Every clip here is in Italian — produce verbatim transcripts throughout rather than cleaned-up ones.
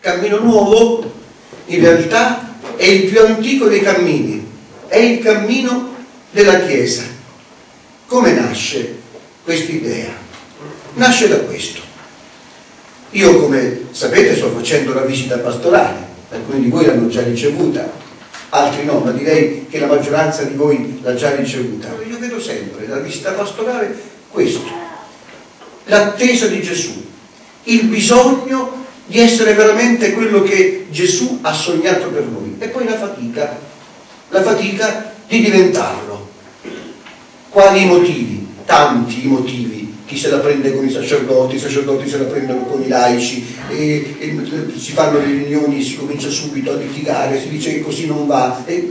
cammino nuovo in realtà è il più antico dei cammini, è il cammino della Chiesa. Come nasce questa idea? Nasce da questo. Io, come sapete, sto facendo la visita pastorale, alcuni di voi l'hanno già ricevuta, altri no, ma direi che la maggioranza di voi l'ha già ricevuta. Io vedo sempre nella visita pastorale questo, l'attesa di Gesù, il bisogno di essere veramente quello che Gesù ha sognato per noi, e poi la fatica, la fatica di diventarlo. Quali i motivi? Tanti i motivi. Chi se la prende con i sacerdoti, i sacerdoti se la prendono con i laici, e, e si fanno le riunioni, si comincia subito a litigare, si dice che così non va. E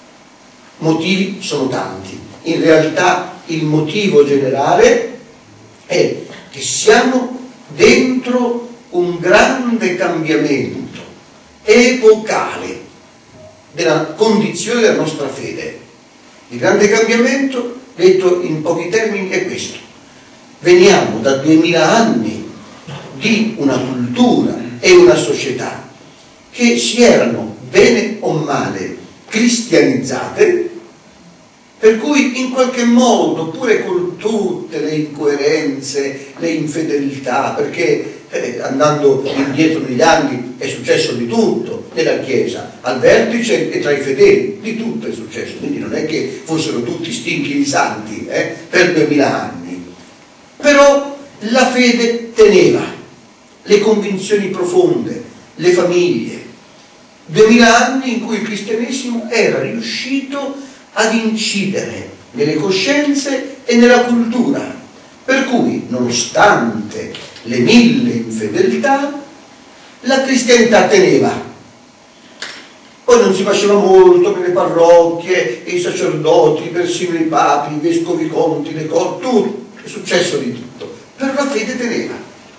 motivi sono tanti. In realtà il motivo generale è che siamo dentro un grande cambiamento epocale della condizione della nostra fede. Il grande cambiamento, detto in pochi termini, è questo. Veniamo da duemila anni di una cultura e una società che si erano, bene o male, cristianizzate, per cui in qualche modo, pure con tutte le incoerenze, le infedeltà, perché eh, andando indietro negli anni è successo di tutto nella Chiesa, al vertice e tra i fedeli, di tutto è successo, quindi non è che fossero tutti stinchi di santi eh, per duemila anni. Però la fede teneva, le convinzioni profonde, le famiglie. Duemila anni in cui il cristianesimo era riuscito ad incidere nelle coscienze e nella cultura, per cui, nonostante le mille infedeltà, la cristianità teneva. Poi non si faceva molto per le parrocchie, i sacerdoti, persino i papi, i vescovi conti, le corti, tutto. È successo di tutto, però la fede teneva.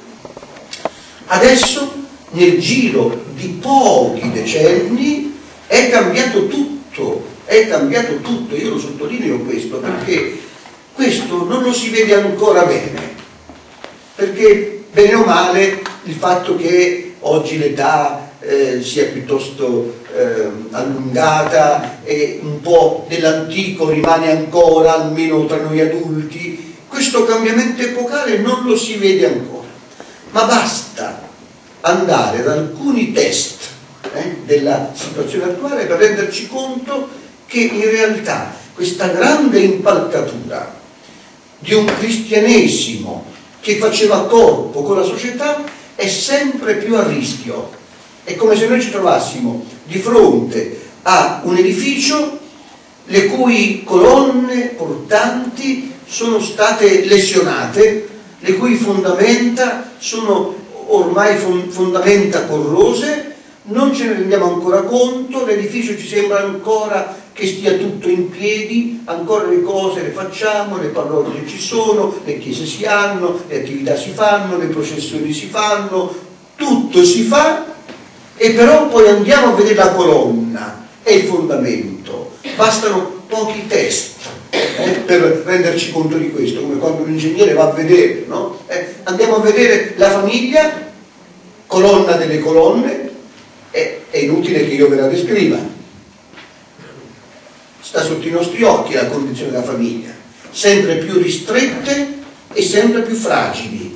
Adesso, nel giro di pochi decenni, è cambiato tutto, è cambiato tutto. Io lo sottolineo questo perché questo non lo si vede ancora bene, perché bene o male il fatto che oggi l'età eh, sia piuttosto eh, allungata e un po' dell'antico rimane ancora, almeno tra noi adulti. Questo cambiamento epocale non lo si vede ancora, ma basta andare ad alcuni test eh, della situazione attuale per renderci conto che in realtà questa grande impalcatura di un cristianesimo che faceva corpo con la società è sempre più a rischio. È come se noi ci trovassimo di fronte a un edificio le cui colonne portanti sono state lesionate, le cui fondamenta sono ormai fondamenta corrose, non ce ne rendiamo ancora conto, l'edificio ci sembra ancora che stia tutto in piedi, ancora le cose le facciamo, le parrocchie ci sono, le chiese si hanno, le attività si fanno, le processioni si fanno, tutto si fa, e però poi andiamo a vedere la colonna e il fondamento. Bastano pochi test eh, per renderci conto di questo, come quando un ingegnere va a vedere, no? eh, andiamo a vedere la famiglia, colonna delle colonne, eh, è inutile che io ve la descriva, sta sotto i nostri occhi la condizione della famiglia, sempre più ristrette e sempre più fragili,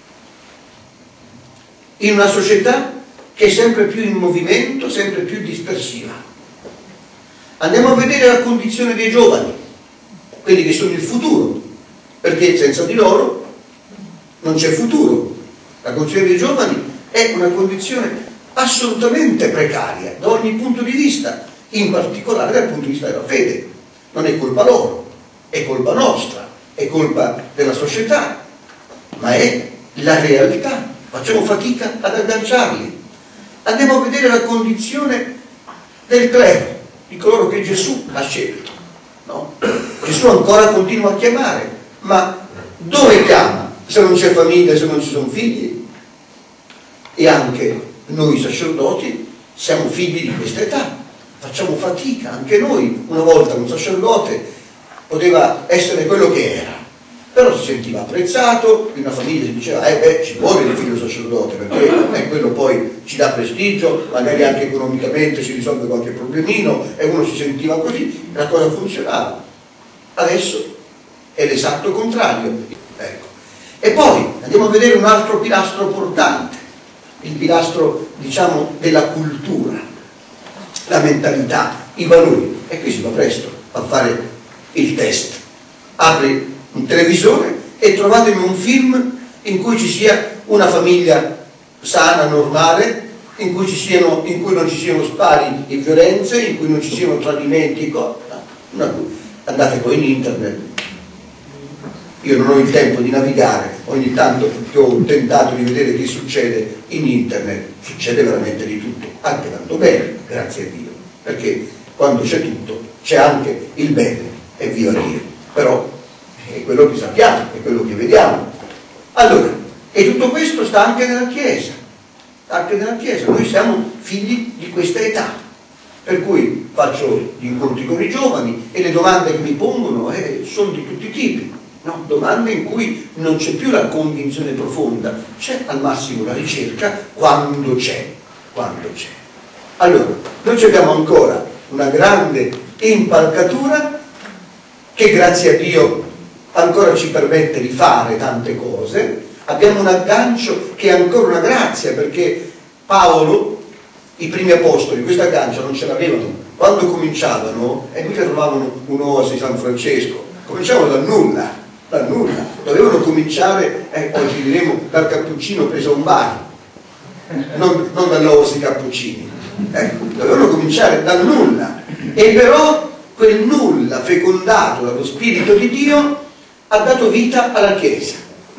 in una società che è sempre più in movimento, sempre più dispersiva. Andiamo a vedere la condizione dei giovani, quelli che sono il futuro, perché senza di loro non c'è futuro. La condizione dei giovani è una condizione assolutamente precaria da ogni punto di vista, in particolare dal punto di vista della fede. Non è colpa loro, è colpa nostra, è colpa della società, ma è la realtà. Facciamo fatica ad agganciarli. Andiamo a vedere la condizione del clero, di coloro che Gesù ha scelto, no? Gesù ancora continua a chiamare, ma dove chiama se non c'è famiglia, se non ci sono figli? E anche noi sacerdoti siamo figli di questa età, facciamo fatica, anche noi una volta un sacerdote poteva essere quello che era, però si sentiva apprezzato, in una famiglia si diceva eh beh, ci vuole il figlio sacerdote, perché eh, quello poi ci dà prestigio, magari anche economicamente si risolve qualche problemino, e uno si sentiva così, la cosa funzionava. Adesso è l'esatto contrario. Ecco. E poi andiamo a vedere un altro pilastro portante, il pilastro, diciamo, della cultura, la mentalità, i valori. E qui si va presto a fare il test. Apri un televisore e trovatemi un film in cui ci sia una famiglia sana, normale, in cui, ci siano, in cui non ci siano spari e violenze, in cui non ci siano tradimenti e cose. No, andate poi in internet. Io non ho il tempo di navigare, ogni tanto che ho tentato di vedere che succede in internet, succede veramente di tutto, anche tanto bene, grazie a Dio, perché quando c'è tutto c'è anche il bene, e viva Dio. Però è quello che sappiamo, è quello che vediamo. Allora, e tutto questo sta anche nella Chiesa, sta anche nella Chiesa, noi siamo figli di questa età, per cui faccio gli incontri con i giovani e le domande che mi pongono eh, sono di tutti i tipi. No, domande in cui non c'è più la convinzione profonda, c'è al massimo la ricerca quando c'è, quando c'è. Allora, noi abbiamo ancora una grande impalcatura che grazie a Dio ancora ci permette di fare tante cose, abbiamo un aggancio che è ancora una grazia, perché Paolo, i primi apostoli, questo aggancio non ce l'avevano, quando cominciavano, e mica trovavano un'oasi San Francesco, cominciavano dal nulla, dal nulla, dovevano cominciare, eh, oggi diremo, dal cappuccino preso a un bar, non, non dall'oasi cappuccini, ecco, dovevano cominciare dal nulla, e però quel nulla fecondato dallo Spirito di Dio ha dato vita alla Chiesa.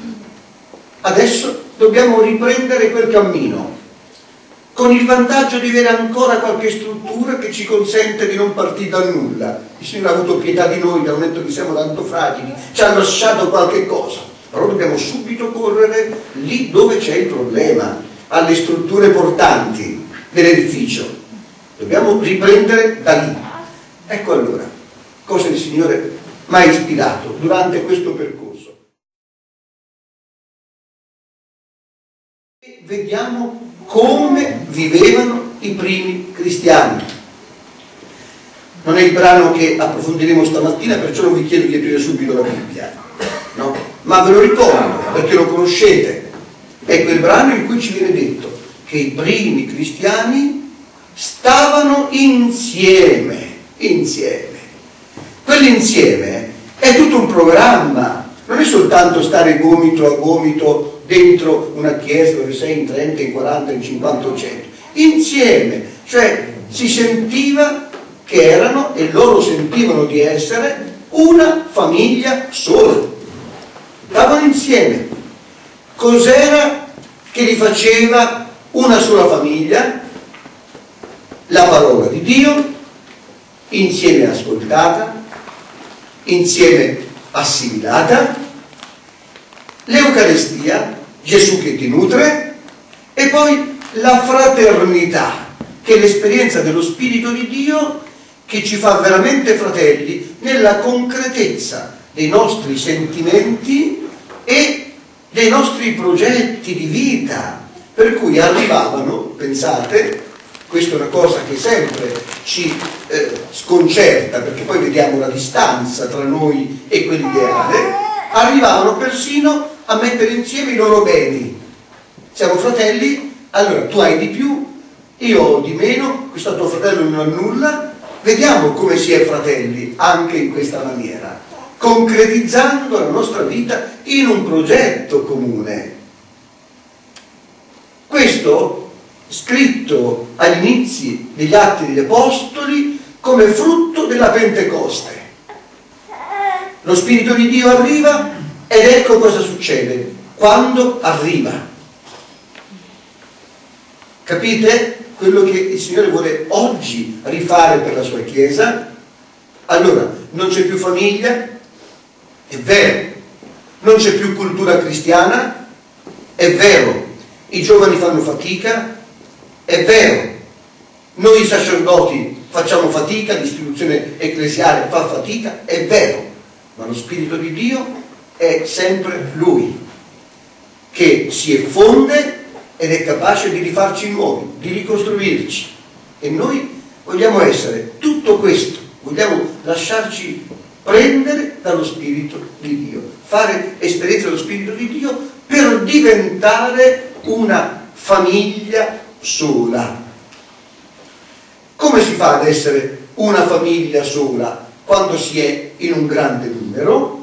Adesso dobbiamo riprendere quel cammino, con il vantaggio di avere ancora qualche struttura che ci consente di non partire dal nulla. Il Signore ha avuto pietà di noi dal momento che siamo tanto fragili, ci ha lasciato qualche cosa, però dobbiamo subito correre lì dove c'è il problema, alle strutture portanti dell'edificio. Dobbiamo riprendere da lì. Ecco allora cosa il Signore mi ha ispirato durante questo percorso. E vediamo come vivevano i primi cristiani. Non è il brano che approfondiremo stamattina, perciò non vi chiedo di aprire subito la Bibbia, no? Ma ve lo ricordo perché lo conoscete. È quel brano in cui ci viene detto che i primi cristiani stavano insieme, insieme. Quell'insieme è tutto un programma, non è soltanto stare gomito a gomito dentro una chiesa dove sei in trenta, in quaranta, in cinquanta o cento, insieme, cioè si sentiva che erano, e loro sentivano di essere, una famiglia sola. Stavano insieme. Cos'era che li faceva una sola famiglia? La parola di Dio, insieme ascoltata, insieme assimilata, l'Eucaristia, Gesù che ti nutre, e poi la fraternità, che è l'esperienza dello Spirito di Dio che ci fa veramente fratelli nella concretezza dei nostri sentimenti e dei nostri progetti di vita, per cui arrivavano, pensate, questa è una cosa che sempre ci eh, sconcerta, perché poi vediamo la distanza tra noi e quell'ideale, arrivavano persino a mettere insieme i loro beni. Siamo fratelli, allora tu hai di più, io ho di meno, questo tuo fratello non ha nulla, vediamo come si è fratelli anche in questa maniera, concretizzando la nostra vita in un progetto comune. Questo scritto agli inizi degli Atti degli Apostoli come frutto della Pentecoste. Lo Spirito di Dio arriva ed ecco cosa succede quando arriva. Capite quello che il Signore vuole oggi rifare per la sua Chiesa? Allora, non c'è più famiglia, è vero, non c'è più cultura cristiana, è vero, i giovani fanno fatica, è vero, noi sacerdoti facciamo fatica, l'istituzione ecclesiale fa fatica, è vero, ma lo Spirito di Dio è sempre Lui, che si effonde ed è capace di rifarci nuovi, di ricostruirci. E noi vogliamo essere tutto questo, vogliamo lasciarci prendere dallo Spirito di Dio, fare esperienza dello Spirito di Dio per diventare una famiglia sola. Come si fa ad essere una famiglia sola quando si è in un grande numero?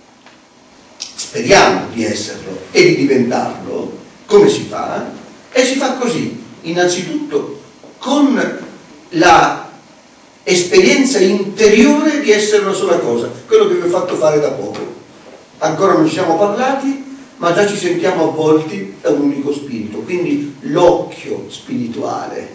Speriamo di esserlo e di diventarlo. Come si fa? E si fa così, innanzitutto con la esperienza interiore di essere una sola cosa, quello che vi ho fatto fare da poco. Ancora non ci siamo parlati, ma già ci sentiamo avvolti da un unico spirito. Quindi l'occhio spirituale,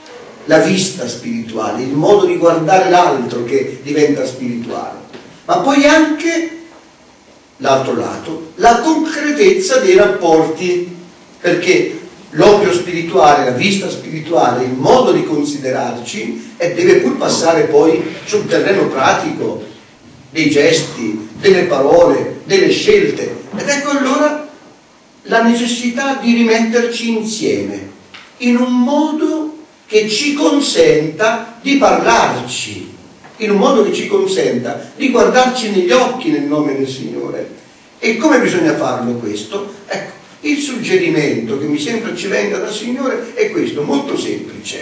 la vista spirituale, il modo di guardare l'altro che diventa spirituale, ma poi anche l'altro lato, la concretezza dei rapporti, perché l'occhio spirituale, la vista spirituale, il modo di considerarci e deve pur passare poi sul terreno pratico dei gesti, delle parole, delle scelte. Ed ecco allora la necessità di rimetterci insieme in un modo che ci consenta di parlarci, in un modo che ci consenta di guardarci negli occhi nel nome del Signore. E come bisogna farlo questo? Ecco, il suggerimento che mi sembra ci venga dal Signore è questo, molto semplice.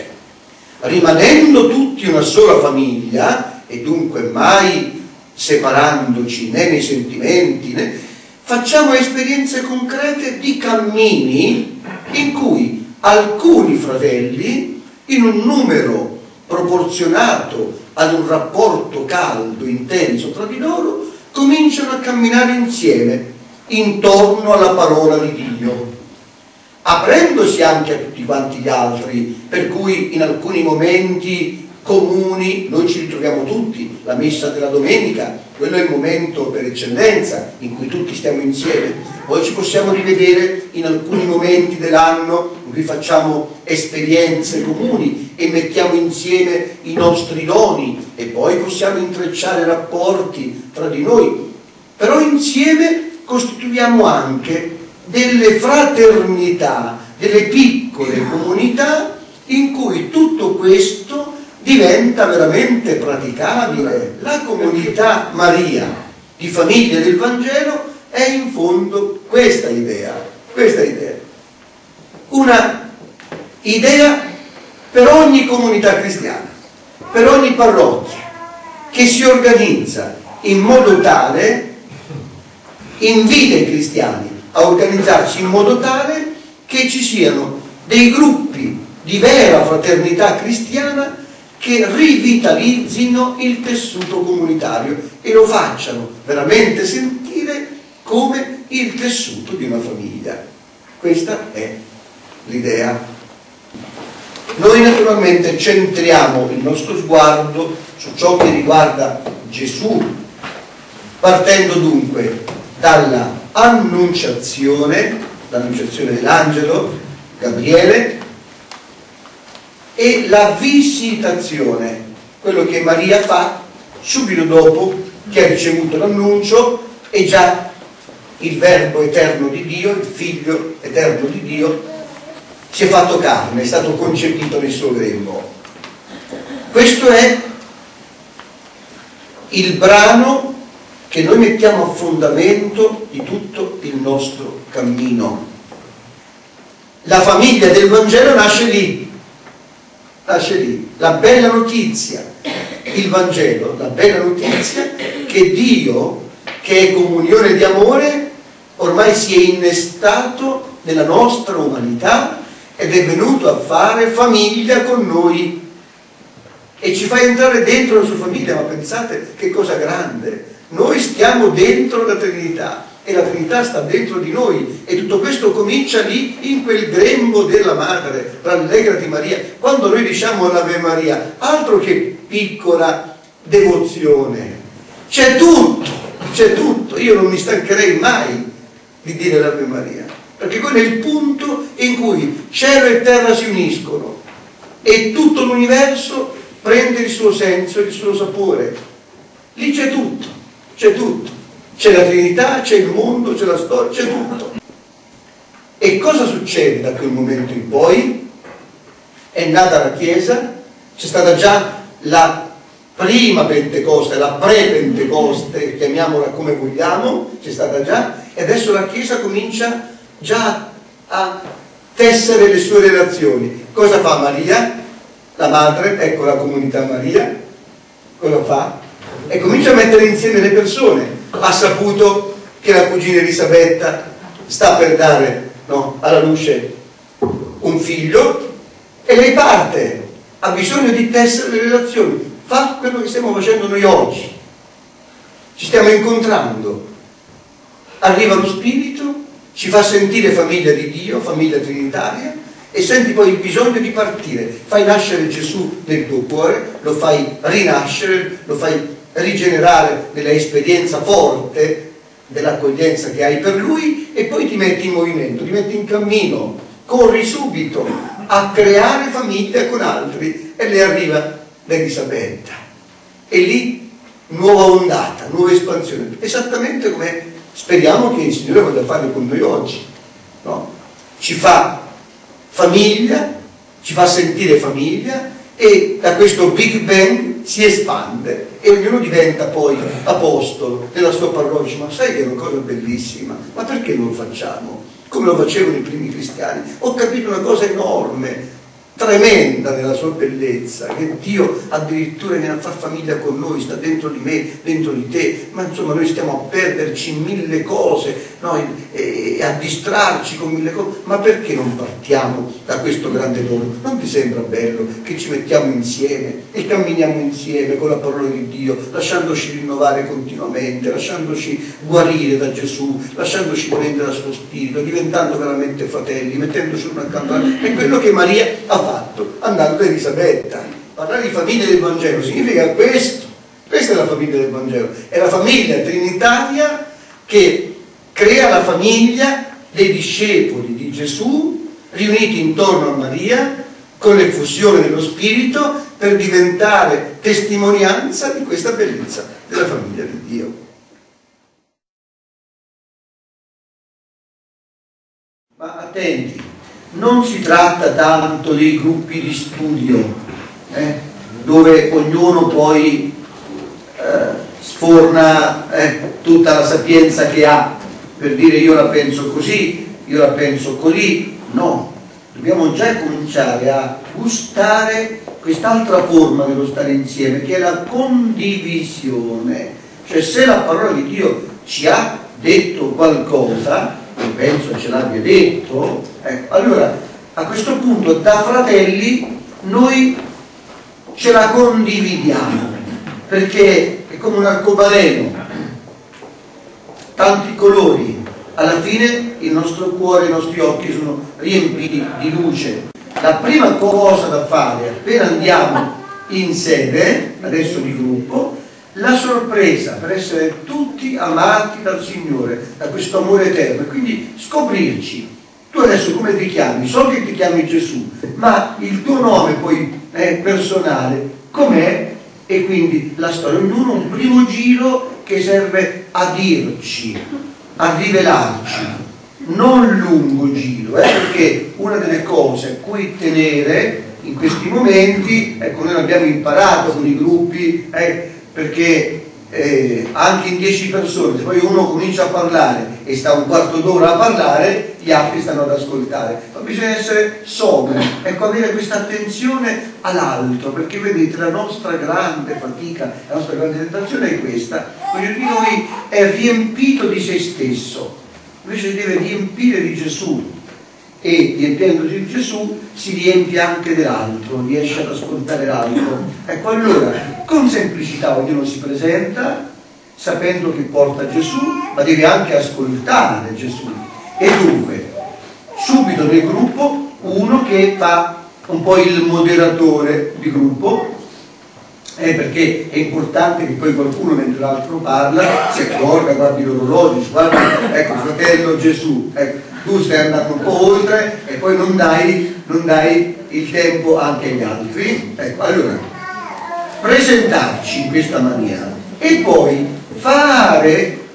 Rimanendo tutti una sola famiglia, e dunque mai separandoci né nei sentimenti, né, facciamo esperienze concrete di cammini in cui alcuni fratelli, in un numero proporzionato ad un rapporto caldo, intenso tra di loro, cominciano a camminare insieme intorno alla parola di Dio, aprendosi anche a tutti quanti gli altri, per cui in alcuni momenti comuni noi ci ritroviamo tutti. La messa della domenica, quello è il momento per eccellenza in cui tutti stiamo insieme. Poi ci possiamo rivedere in alcuni momenti dell'anno in cui facciamo esperienze comuni e mettiamo insieme i nostri doni, e poi possiamo intrecciare rapporti tra di noi, però insieme costituiamo anche delle fraternità, delle piccole comunità in cui tutto questo diventa veramente praticabile. La comunità Maria di famiglia del Vangelo è in fondo questa idea, questa idea. Una idea per ogni comunità cristiana, per ogni parrocchia, che si organizza in modo tale, invita i cristiani a organizzarsi in modo tale che ci siano dei gruppi di vera fraternità cristiana che rivitalizzino il tessuto comunitario e lo facciano veramente sentire come il tessuto di una famiglia. Questa è l'idea. Noi naturalmente centriamo il nostro sguardo su ciò che riguarda Gesù, partendo dunque dalla annunciazione, l'annunciazione dell'angelo Gabriele, e la visitazione, quello che Maria fa subito dopo che ha ricevuto l'annuncio, e già il Verbo eterno di Dio, il Figlio eterno di Dio, si è fatto carne, è stato concepito nel suo grembo. Questo è il brano che noi mettiamo a fondamento di tutto il nostro cammino. La famiglia del Vangelo nasce lì, nasce lì, la bella notizia, il Vangelo, la bella notizia che Dio, che è comunione di amore, ormai si è innestato nella nostra umanità ed è venuto a fare famiglia con noi e ci fa entrare dentro la sua famiglia. Ma pensate che cosa grande! Noi stiamo dentro la Trinità e la Trinità sta dentro di noi, e tutto questo comincia lì in quel grembo della Madre. Rallegrati Maria. Quando noi diciamo l'Ave Maria, altro che piccola devozione, c'è tutto, c'è tutto. Io non mi stancherei mai di dire l'Ave Maria, perché quello è il punto in cui cielo e terra si uniscono e tutto l'universo prende il suo senso, il suo sapore. Lì c'è tutto, c'è tutto. c'è la Trinità, c'è il mondo, c'è la storia, c'è tutto. E cosa succede da quel momento in poi? È nata la Chiesa, c'è stata già la prima Pentecoste, la pre-Pentecoste, chiamiamola come vogliamo, c'è stata già, e adesso la Chiesa comincia già a tessere le sue relazioni. Cosa fa Maria? La madre, ecco la comunità Maria, cosa fa? E comincia a mettere insieme le persone. Ha saputo che la cugina Elisabetta sta per dare, no, alla luce un figlio e lei parte, ha bisogno di tessere le relazioni, fa quello che stiamo facendo noi oggi, ci stiamo incontrando, arriva lo Spirito, ci fa sentire famiglia di Dio, famiglia trinitaria, e senti poi il bisogno di partire, fai nascere Gesù nel tuo cuore, lo fai rinascere, lo fai rigenerare nella esperienza forte dell'accoglienza che hai per Lui, e poi ti metti in movimento, ti metti in cammino, corri subito a creare famiglia con altri, e le arriva l'Elisabetta. E lì nuova ondata, nuova espansione, esattamente come speriamo che il Signore voglia fare con noi oggi, no? Ci fa famiglia, ci fa sentire famiglia, e da questo Big Bang si espande e ognuno diventa poi apostolo della sua parrocchia. Ma sai che è una cosa bellissima? Ma perché non lo facciamo? Come lo facevano i primi cristiani? Ho capito una cosa enorme, tremenda nella sua bellezza, che Dio addirittura viene a far famiglia con noi, sta dentro di me, dentro di te, ma insomma noi stiamo a perderci in mille cose, no? e, e a distrarci con mille cose, ma perché non partiamo da questo grande dono? Non ti sembra bello che ci mettiamo insieme e camminiamo insieme con la parola di Dio, lasciandoci rinnovare continuamente, lasciandoci guarire da Gesù, lasciandoci prendere dal suo spirito, diventando veramente fratelli, mettendoci una accanto? È quello che Maria ha fatto andando da Elisabetta. Parlare di famiglia del Vangelo significa questo. Questa è la famiglia del Vangelo, è la famiglia trinitaria che crea la famiglia dei discepoli di Gesù riuniti intorno a Maria con l'effusione dello Spirito per diventare testimonianza di questa bellezza della famiglia di Dio. Ma attenti, non si tratta tanto dei gruppi di studio, eh, dove ognuno poi eh, sforna eh, tutta la sapienza che ha, per dire io la penso così, io la penso così. No, dobbiamo già cominciare a gustare quest'altra forma dello stare insieme, che è la condivisione. Cioè, se la parola di Dio ci ha detto qualcosa, e penso ce l'abbia detto, ecco, allora a questo punto da fratelli noi ce la condividiamo, perché è come un arcobaleno, tanti colori, alla fine il nostro cuore, i nostri occhi sono riempiti di luce. La prima cosa da fare appena andiamo in sede, adesso di gruppo, la sorpresa per essere tutti amati dal Signore, da questo amore eterno, e quindi scoprirci. Tu adesso come ti chiami? So che ti chiami Gesù, ma il tuo nome poi è personale, com'è? E quindi la storia, ognuno un primo giro che serve a dirci, a rivelarci, non lungo giro, eh, perché una delle cose a cui tenere in questi momenti, ecco, noi abbiamo imparato con i gruppi, eh, perché eh, anche in dieci persone, se poi uno comincia a parlare e sta un quarto d'ora a parlare, gli altri stanno ad ascoltare, ma bisogna essere sobri, ecco, avere questa attenzione all'altro, perché vedete la nostra grande fatica, la nostra grande tentazione è questa: ognuno di noi è riempito di se stesso, invece deve riempire di Gesù, e riempiendosi di Gesù si riempie anche dell'altro, riesce ad ascoltare l'altro. Ecco, allora con semplicità ognuno si presenta sapendo che porta Gesù, ma deve anche ascoltare Gesù. E dunque subito nel gruppo uno che fa un po' il moderatore di gruppo, eh, perché è importante che poi qualcuno mentre l'altro parla si accorga, guardi l'orologio, guarda, ecco, fratello Gesù, ecco, tu stai andando un po' oltre e poi non dai, non dai il tempo anche agli altri. Ecco, allora presentarci in questa maniera e poi fare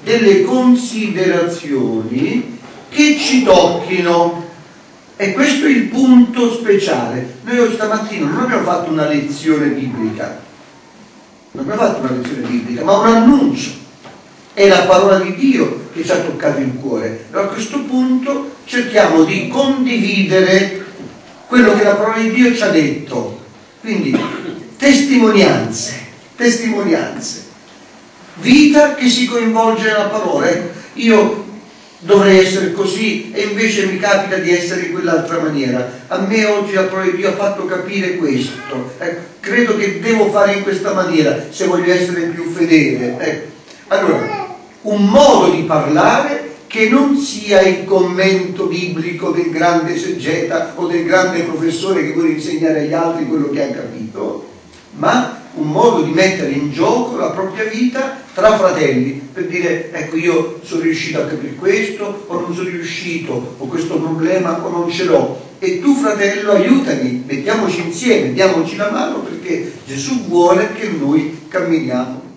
delle considerazioni che ci tocchino. E questo è il punto speciale. Noi stamattina non abbiamo fatto una lezione biblica, non abbiamo fatto una lezione biblica, ma un annuncio. È la parola di Dio che ci ha toccato il cuore. Allora, a questo punto cerchiamo di condividere quello che la parola di Dio ci ha detto. Quindi testimonianze, testimonianze, vita che si coinvolge nella parola. Io dovrei essere così e invece mi capita di essere in quell'altra maniera. A me oggi la parola di Dio ha fatto capire questo. Ecco, credo che devo fare in questa maniera se voglio essere più fedele. Ecco. Allora, un modo di parlare che non sia il commento biblico del grande esigeta o del grande professore che vuole insegnare agli altri quello che ha capito, ma un modo di mettere in gioco la propria vita tra fratelli, per dire, ecco, io sono riuscito a capire questo o non sono riuscito, o questo problema o non ce l'ho, e tu fratello aiutami, mettiamoci insieme, diamoci la mano, perché Gesù vuole che noi camminiamo